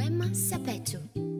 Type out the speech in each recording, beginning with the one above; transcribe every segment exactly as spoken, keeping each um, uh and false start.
Wema Sepetu.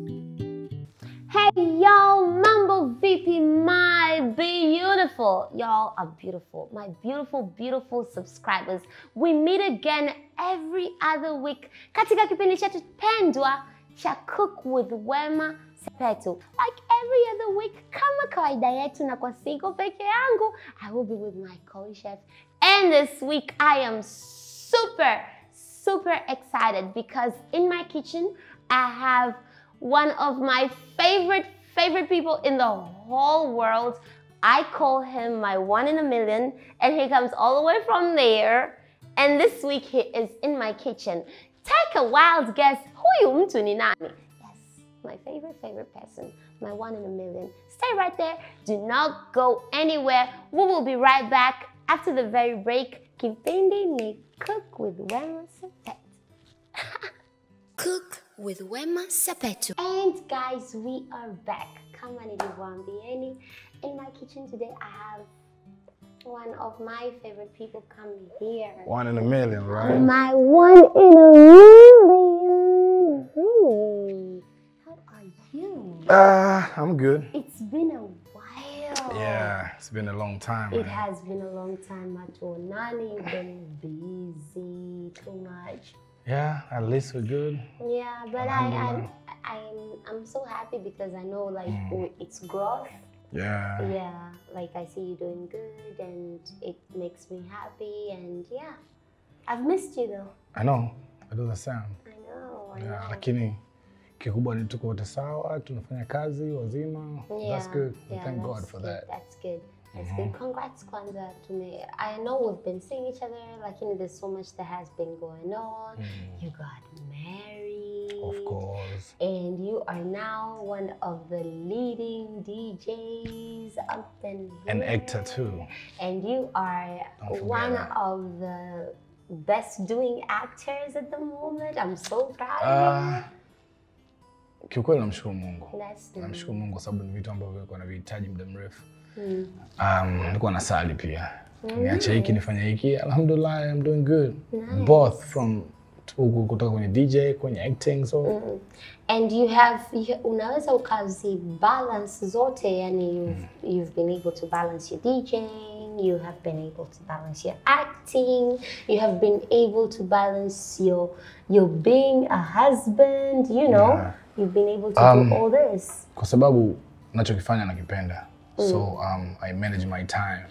Hey y'all, mambo vipi, my beautiful, y'all are beautiful, my beautiful, beautiful subscribers. We meet again every other week katika kipindi chetu pendwa cha Cook with Wema Sepetu. Like every other week, kama kawaida yetu na kwa siku peke yangu, I will be with my co-chef. And this week I am super, super excited because in my kitchen I have one of my favorite, favorite people in the whole world. I call him my one in a million, and he comes all the way from there. And this week he is in my kitchen. Take a wild guess, huyu mtu ni nani? Yes, my favorite, favorite person, my one in a million. Stay right there, do not go anywhere. We will be right back after the very break. Kipindi ni Cook with Wema Sepetu. Cook with Wema Sepetu. And guys, we are back. Kama nilivyoambieni, in my kitchen today I have one of my favorite people coming here. One in a million, right? My one in a million. Hmm. How are you? Uh, I'm good. It's been a while. Yeah, it's been a long time. It man. has been a long time, Matonani. You've been busy too much. Yeah, at least we're good. Yeah, but I, I'm, I'm, I'm so happy because I know like Mm. it's growth. Yeah. Yeah, like I see you doing good and it makes me happy and yeah. I've missed you though. I know. I do the same. I know, I Yeah, know. lakini kikubwa ni tuko wote sawa, tunafanya kazi wazima. Yeah, That's good. yeah, Thank that's God for good, that. That's good. That's Mm-hmm. good. Congrats, Kwanza, to me. I know we've been seeing each other, like you know, there's so much that has been going on. Mm. You got married. Of course. And you are now one of the leading D Js up in here. An actor too. And you are Don't forget one that. of the best doing actors at the moment. I'm so proud of Uh, you. kiukweli namshukuru Mungu. That's Namshukuru Mungu sababu ni vitu ambavyo nilikuwa navihitaji muda mrefu. Mm. Um, nilikuwa nasali pia. Mm. Niache hiki nifanye hiki. Alhamdulillah, I'm doing good. Nice. Both from huku kutoka kwenye D J, kwenye acting, so Mm. And you have, you, unaweza ukazi balance zote, yani you've, mm. you've been able to balance your DJing, you have been able to balance your acting, you have been able to balance your, your being a husband, you know, Yeah. you've been able to Um, do all this. kwa sababu nachokifanya nakipenda. Mm. So um, I manage my time.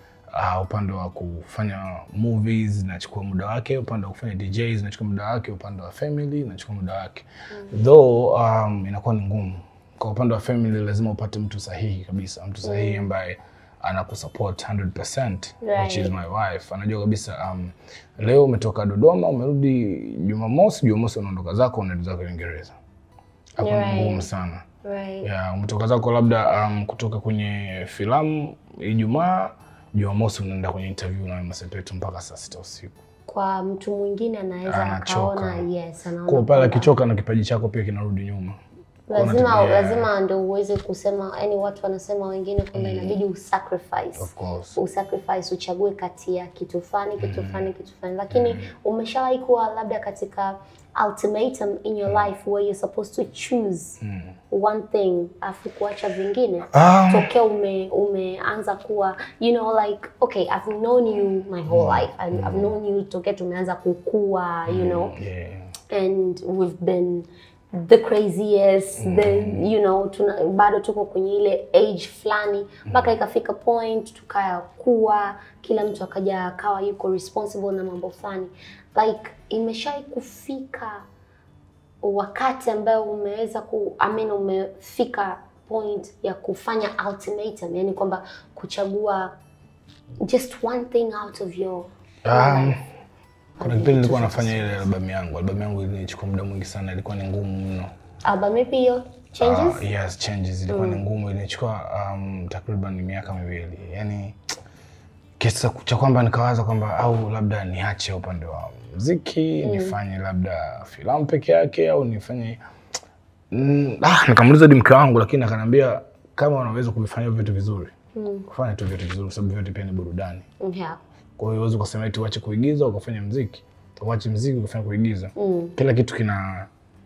Uh, upande wa kufanya movies nachukua muda wake, upande wa kufanya D Js nachukua muda wake, upande wa family nachukua muda wake. Mm. Though um, inakuwa ni ngumu. Kwa upande wa family lazima upate mtu sahihi kabisa, mtu sahihi mm. ambaye anakusupport one hundred percent, right. which is my wife. Anajua kabisa um, leo umetoka Dodoma, umerudi Jumamosi, Jumamosi unaondoka zako unaenda zako Uingereza. Hapo ni ngumu sana. Right. Yeah, umetoka zako labda um, kutoka kwenye filamu Ijumaa, Jumamosi unaenda kwenye interview na Wema Sepetu mpaka saa sita usiku. Kwa mtu mwingine anaweza akaona yes, anaona. Kwa pale akichoka na kipaji chako pia kinarudi nyuma. Lazima yeah. lazima ndio uweze kusema, yani watu wanasema wengine kwamba mm. inabidi usacrifice. Of course. Usacrifice, uchague kati ya kitu fulani, kitu fulani, kitu fulani. Lakini mm. umeshawahi kuwa labda katika ultimatum in your mm. life where you're supposed to choose mm. one thing afu kuacha vingine? Um, Tokea ume umeanza kuwa, you know, like okay, I've known you my whole mm. life. I've, mm. I've known you tokea tumeanza kukua, you know. Yeah. And we've been the craziest, mm. the, you know, tuna, bado tuko kwenye ile age fulani mpaka mm. ikafika point tukaya kuwa kila mtu akaja akawa yuko responsible na mambo fulani. Like imeshai kufika wakati ambao umeweza ku I mean umefika point ya kufanya ultimatum, yani kwamba kuchagua just one thing out of your um, life. Kuna kipindi nilikuwa nafanya ile album yangu. Album yangu ilichukua muda mwingi sana, ilikuwa ni ngumu mno. Album ipi hiyo? Changes? Uh, yes, Changes ilikuwa mm. ni ngumu, ilichukua um, takriban miaka miwili. Yaani kisa cha kwamba nikawaza kwamba au labda niache upande wa muziki, mm. nifanye labda filamu peke yake au nifanye mm, ah nikamuuliza mke wangu, lakini akaniambia kama unaweza kufanya vitu vizuri, mm. kufanya tu vitu vizuri sababu vyote pia ni burudani. Yeah. Kwa hiyo uweze kusema eti uache kuigiza ukafanya muziki, uache muziki ukafanya kuigiza. Mm. Kila kitu kina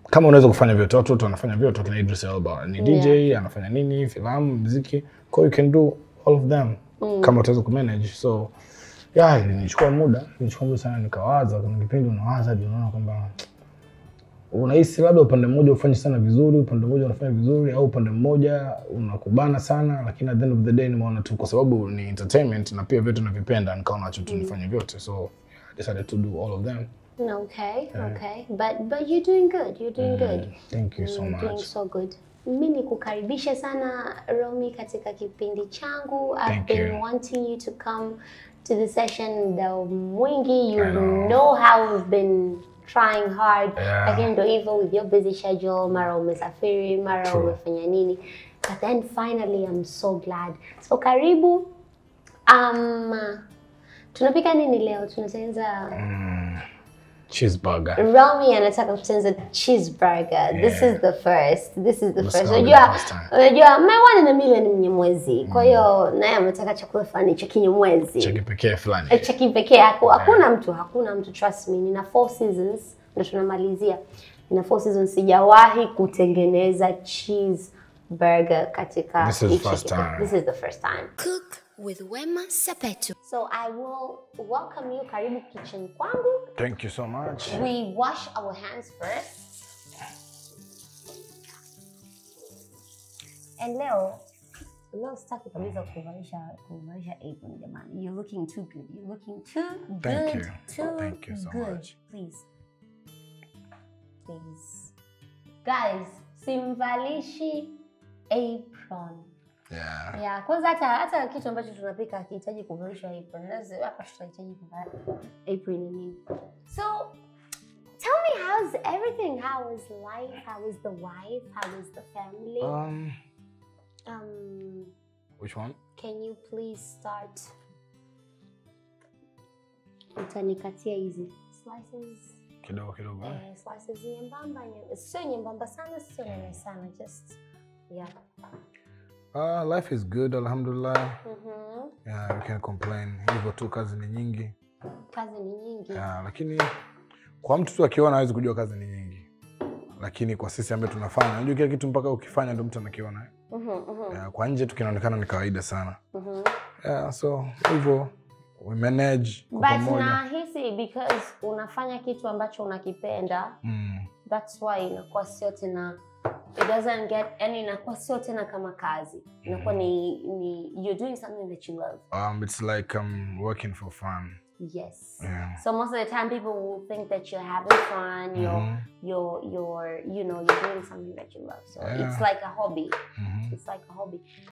kama unaweza kufanya vyote, watu wanafanya vyote, watu na Idris Elba ni D J, Yeah. anafanya nini, filamu, muziki, kwa you can do all of them mm. kama utaweza kumanage. So yeah, ilinichukua muda, ilinichukua muda sana, nikawaza kuna kipindi unawaza ndio unaona kwamba unahisi labda upande mmoja ufanye sana vizuri, upande mmoja unafanya vizuri, au upande mmoja unakubana sana, lakini at the end of the day nimeona tu kwa sababu ni entertainment na pia vitu navipenda, nikaona acha tu nifanye vyote. So I decided to do all of them. Okay, yeah. okay. But but you're doing good. You're doing mm, good. Thank you so you're much. Doing so good. Mimi nikukaribisha sana Romy katika kipindi changu. I've Thank been you. wanting you to come to the session muda mwingi. You know. know how we've been trying hard. Yeah. Lakini ndio hivyo with your busy schedule, mara umesafiri, mara umefanya nini. But then finally I'm so glad. So karibu. Um tunapika nini leo? Tunatengeneza mm. cheeseburger. Romy anataka kutengeneza cheeseburger. Yeah. This is the first. This is the Let's first. go Unajua, the first unajua my one in a million Mnyamwezi. Kwa hiyo naye ametaka chakula fulani cha Kinyamwezi. Cha kipekee fulani. Cha kipekee. Hakuna mtu, hakuna mtu, trust me. Nina four seasons ndio tunamalizia. Nina four seasons sijawahi kutengeneza cheeseburger katika This is the first time. This is the first time. Cook with Wema Sepetu. So I will welcome you karibu kitchen kwangu. Thank you so much. We wash our hands first. And leo, leo sitaki kabisa kuvalisha kuvalisha apron jamani. You're looking too good. You're looking too good. Thank you. Too Thank you so good. much. Please. Please. Guys, simvalishi apron. Yeah. Yeah, kwanza hata hata kitu ambacho tunapika hakihitaji kuvalishwa apron. Lazima hapa tutahitaji kuvalishwa apron nini. So, tell me, how's everything? How is life? How is the wife? How is the family? Um Um which one? Can you please start? Utanikatia hizi slices. Kidogo kidogo. Eh, slices nyembamba, sio nyembamba sana, sio nene sana, just yeah. Uh, life is good, alhamdulillah. Mhm. Yeah, we can't complain. Hivyo tu kazi ni nyingi. Kazi ni nyingi. Yeah, lakini kwa mtu tu akiona hawezi kujua kazi ni nyingi. Lakini kwa sisi ambao tunafanya, unajua kila kitu mpaka ukifanya ndio mtu anakiona. Mhm, mhm. Yeah, kwa nje tu kinaonekana ni kawaida sana. Mhm. Yeah, so hivyo we manage kwa But pamoja. nahisi because unafanya kitu ambacho unakipenda, Mm. that's why inakuwa sio tena, it doesn't get any, inakuwa sio tena kama kazi. Inakuwa ni, ni you're doing something that you love. Um, it's like I'm working for fun. Yes. Yeah. So most of the time people will think that you're having fun, you're, Mhm. you're, you're, you know, you're doing something that you love. So Yeah. it's like a hobby. Mhm. It's like a hobby.